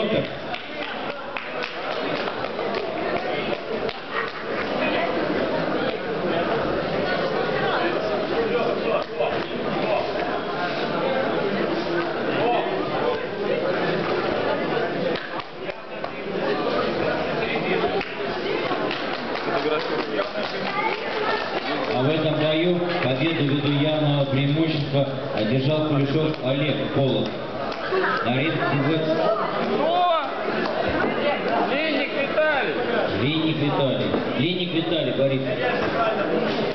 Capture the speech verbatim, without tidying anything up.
доктор. А в этом бою победу ввиду явного преимущества одержал Кулешов Олег Полов. На ринг выходит... Кто? Линник Виталий. Линник Виталий. Линник Виталий, Борис.